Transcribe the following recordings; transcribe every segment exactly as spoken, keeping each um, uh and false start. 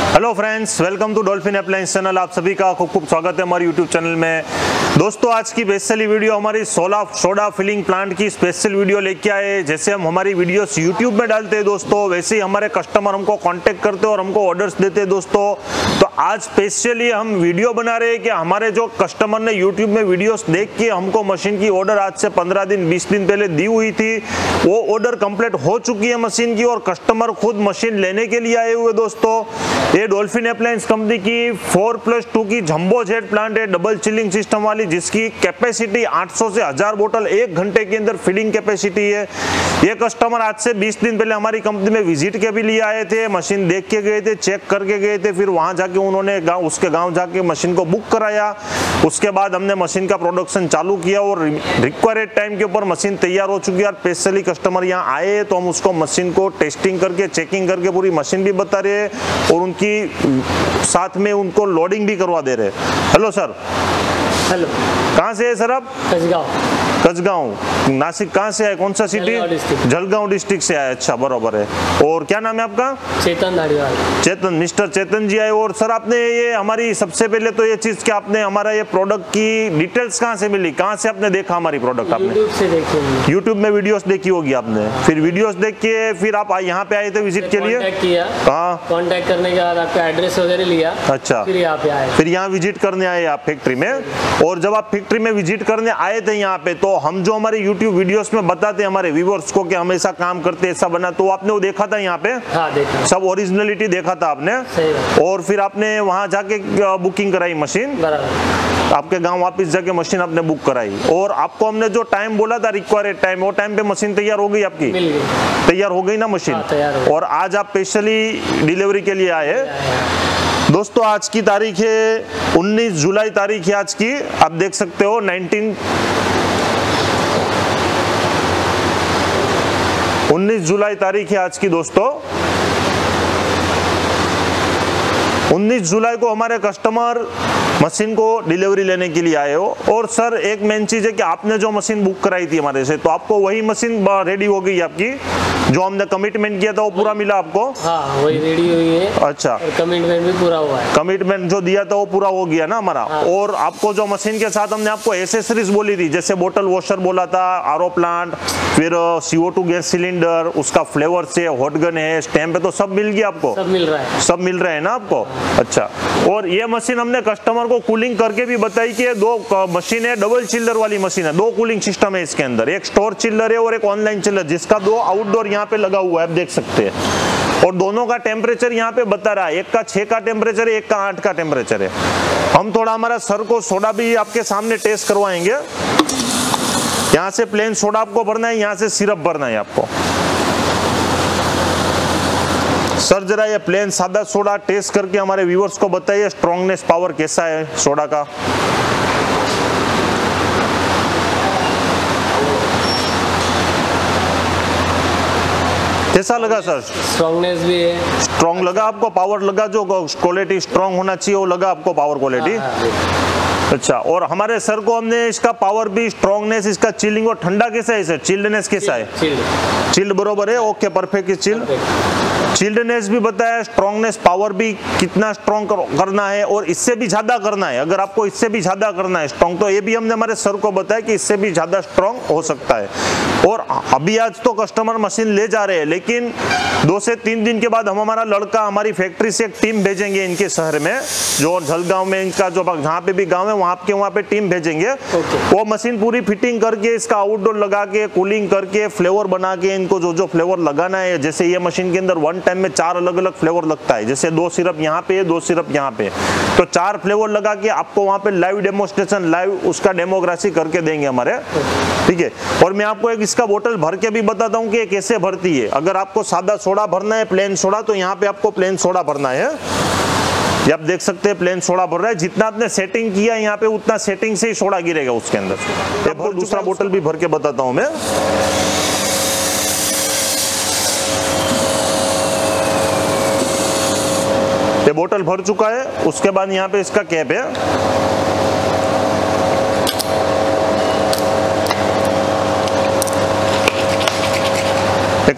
Hello friends, welcome to Dolphin Appliance channel. आप सभी का खूब खूब स्वागत है हमारे यूट्यूब चैनल में। दोस्तों, आज की स्पेशली वीडियो हमारी सोला सोडा फिलिंग प्लांट की स्पेशल वीडियो लेके आए। जैसे हम हमारी वीडियोस यूट्यूब में डालते हैं दोस्तों, वैसे ही हमारे कस्टमर हमको कांटेक्ट करते हैं और हमको ऑर्डर्स देते हैं दोस्तों। तो आज स्पेशली हम वीडियो बना रहे हैं कि हमारे जो कस्टमर ने यूट्यूब में वीडियोस देख के हमको मशीन की ऑर्डर आज से पंद्रह दिन बीस दिन पहले दी हुई थी, वो ऑर्डर कंप्लीट हो चुकी है मशीन की और कस्टमर खुद मशीन लेने के लिए आए हुए दोस्तों। ये डॉल्फिन अप्लायंस कंपनी की फोर प्लस टू की जंबो जेट प्लांट है, डबल चिलिंग सिस्टम वाली, जिसकी कैपेसिटी आठ सौ से हजार बोतल एक घंटे के अंदर फिलिंग कैपेसिटी है। ये कस्टमर आज से बीस दिन पहले हमारी कंपनी में विजिट के भी लिए आए थे, मशीन देख के गए थे, चेक करके गए थे, फिर वहां जाके उन्होंने गांव उसके गांव जाके मशीन को बुक कराया। उसके बाद हमने मशीन का प्रोडक्शन चालू किया और रिक्वायर्ड टाइम के ऊपर मशीन तैयार हो चुकी है। और स्पेशली कस्टमर यहाँ आए तो हम उसको मशीन को टेस्टिंग करके चेकिंग करके पूरी मशीन भी बता रहे हैं और उनकी साथ में उनको लोडिंग भी करवा दे रहे हैं। Hello sir. हेलो। कहाँ से है सर आप? कसगांव। कसगांव, नासिक। कहाँ से आए? कौन सा सिटी? जलगांव डिस्ट्रिक्ट से आए। अच्छा, बराबर है। और क्या नाम है आपका? चेतन धारीवाल। चेतन, मिस्टर चेतन जी आए। और सर, आपने ये हमारी सबसे पहले तो ये चीज कि आपने हमारा ये प्रोडक्ट की डिटेल्स कहाँ से मिली, कहाँ से आपने देखा हमारी प्रोडक्ट? आपने यूट्यूब से देखी। यूट्यूब में वीडियोस देखी होगी आपने, फिर वीडियोस देख के फिर आप यहाँ पे आए थे विजिट के लिए? कांटेक्ट किया। हाँ, कांटेक्ट करने के बाद आपका एड्रेस वगैरह लिया। अच्छा, फिर यहाँ पे आए। फिर यहाँ विजिट करने आए आप फैक्ट्री में। और जब आप फैक्ट्री में विजिट करने आए थे यहाँ पे, तो हम जो हमारे यूट्यूब वीडियोस में बताते हैं हमारे व्यूअर्स को कि हम ऐसा काम करते ऐसा बना, तो आपने वो देखा था यहाँ पे? हाँ, देखा। सब ओरिजिनलिटी देखा था आपने? सही। और फिर आपने वहाँ जाके बुकिंग कराई मशीन, आपके गांव वापस जाके मशीन आपने बुक कराई। और आपको हमने जो टाइम बोला था रिक्वायर्ड टाइम, वो टाइम पे मशीन तैयार हो गई आपकी? मिल गई। तैयार हो गई ना मशीन? हाँ, तैयार हो गई। और आज आप स्पेशली डिलीवरी के लिए आए दोस्तों। आज की तारीख है उन्नीस जुलाई तारीख है आज की, आप देख सकते हो। नाइनटीन उन्नीस जुलाई तारीख है आज की दोस्तों। उन्नीस जुलाई को हमारे कस्टमर मशीन को डिलीवरी लेने के लिए आए हो। और सर, एक मेन चीज है कि आपने जो मशीन बुक कराई थी हमारे से, तो आपको वही मशीन रेडी हो गई आपकी? जो हमने कमिटमेंट किया था वो पूरा मिला आपको? हाँ, वही रेडी हुई है। अच्छा, कमिटमेंट भी पूरा हुआ है। कमिटमेंट जो दिया था वो पूरा हो गया ना हमारा? हाँ। और आपको जो मशीन के साथ हमने आपको एसेसरीज बोली थी, जैसे बोतल वॉशर बोला था, आरओ प्लांट, फिर C O two gas cylinder, उसका फ्लेवर से हॉट गन है, स्टैम्प है, तो सब मिल गया आपको? सब मिल रहा है। सब मिल रहा है ना आपको? अच्छा। और ये मशीन हमने कस्टमर को कूलिंग करके भी बताई कि दो मशीन है, डबल चिल्लर वाली मशीन है, दो कूलिंग सिस्टम है इसके अंदर, एक स्टोर चिल्लर है और एक ऑनलाइन चिल्लर, जिसका दो आउटडोर यहाँ पे लगा हुआ है, आप देख सकते हैं। और दोनों का टेम्परेचर यहाँ पे बता रहा है, एक का छह का टेम्परेचर है, एक का आठ का टेम्परेचर है। हम थोड़ा हमारा सर को सोडा भी आपके सामने टेस्ट करवाएंगे। यहाँ से प्लेन सोडा आपको भरना है, यहाँ से सिरप भरना है आपको। सर, जरा ये प्लेन सादा सोडा टेस्ट करके हमारे व्यूअर्स को बताइए, स्ट्रॉन्गनेस पावर कैसा है सोडा का? कैसा लगा सर? स्ट्रॉन्गनेस भी है। स्ट्रॉन्ग लगा आपको? पावर लगा? जो क्वालिटी स्ट्रॉन्ग होना चाहिए वो लगा आपको, पावर क्वालिटी? अच्छा। और हमारे सर को हमने इसका पावर भी, स्ट्रॉन्गनेस, इसका चिलिंग और ठंडा कैसा है सर? चिल्डनेस कैसा है? चिल्ड। चिल्ड बरोबर है? Okay, perfect. चिल्ड चिल्डनेस भी बताया, स्ट्रॉन्गनेस पावर भी कितना स्ट्रॉन्ग करना है और इससे भी ज्यादा करना है। अगर आपको इससे भी ज्यादा करना है स्ट्रॉन्ग, तो ये भी हमने हमारे सर को बताया कि इससे भी ज्यादा स्ट्रॉन्ग हो सकता है। और अभी आज तो कस्टमर मशीन ले जा रहे हैं, लेकिन दो से तीन दिन के बाद हम हमारा लड़का, हमारी फैक्ट्री से एक टीम भेजेंगे इनके शहर में, जो जलगांव में इनका जो जहाँ पे भी गांव है वहाँ के वहाँ पे टीम भेजेंगे। वो मशीन पूरी फिटिंग करके, इसका आउटडोर लगा के, कूलिंग करके, फ्लेवर बना के, इनको जो जो फ्लेवर लगाना है, जैसे ये मशीन के अंदर वन टाइम में चार अलग अलग फ्लेवर लगता है, जैसे दो सिरप यहाँ पे, दो सिरप यहाँ पे, तो चार फ्लेवर लगा के आपको वहाँ पे लाइव डेमोस्ट्रेशन, लाइव उसका डेमोग्राफी करके देंगे हमारे। ठीक है। और मैं आपको एक इसका बोतल भर के भी बताता हूँ कि ये कैसे भरती है। अगर आपको सादा सोडा भरना है, प्लेन सोडा, तो यहाँ पे आपको प्लेन सोडा भरना है। ये आप देख सकते हैं प्लेन सोडा भर रहा है। जितना आपने सेटिंग किया यहाँ पे, उतना सेटिंग से ही सोडा गिरेगा उसके अंदर। एक दूसरा बोतल भी भर के बताता हूँ मैं। ये बोतल भर चुका है। उसके बाद यहाँ पे इसका कैप है।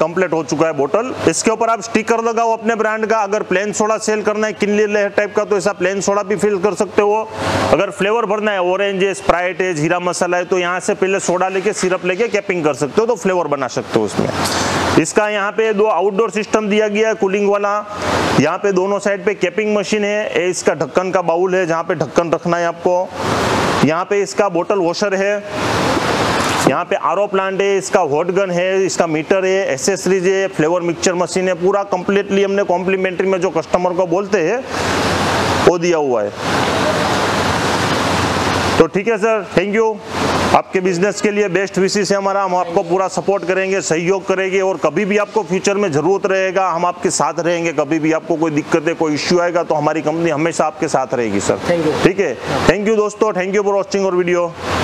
कंप्लीट हो चुका है बोतल। इसके ऊपर आप स्टिकर लगाओ अपने ब्रांड का। अगर प्लेन सोडा सेल करना है किनली लेयर टाइप का तो ऐसा प्लेन सोडा भी फिल कर सकते हो। अगर फ्लेवर भरना है ऑरेंज है, स्प्राइट है, जीरा मसाला है तो यहाँ से पहले सोडा लेके सिरप लेके कैपिंग कर सकते हो तो फ्लेवर बना सकते हो उसमें। इसका यहाँ पे दो आउटडोर सिस्टम दिया गया है कूलिंग वाला। यहाँ पे दोनों साइड पे कैपिंग मशीन है। ये इसका ढक्कन का बाउल है जहाँ पे ढक्कन रखना है आपको। यहाँ पे इसका बोतल वॉशर है। यहाँ पे आरओ प्लांट है, इसका हॉट गन है, इसका मीटर है, एसेसरीज है, फ्लेवर मिक्सचर मशीन है। पूरा कंप्लीटली हमने कॉम्प्लीमेंट्री में जो कस्टमर को बोलते हैं वो दिया हुआ है। तो ठीक है सर, थैंक यू। आपके बिजनेस के लिए बेस्ट विशेष है हमारा। हम आपको पूरा सपोर्ट करेंगे, सहयोग करेंगे और कभी भी आपको फ्यूचर में जरूरत रहेगा हम आपके साथ रहेंगे। कभी भी आपको कोई दिक्कत है, कोई इश्यू आएगा तो हमारी कंपनी हमेशा आपके साथ रहेगी सर। Thank you. ठीक है, थैंक यू दोस्तों, थैंक यू फॉर वॉचिंग और वीडियो।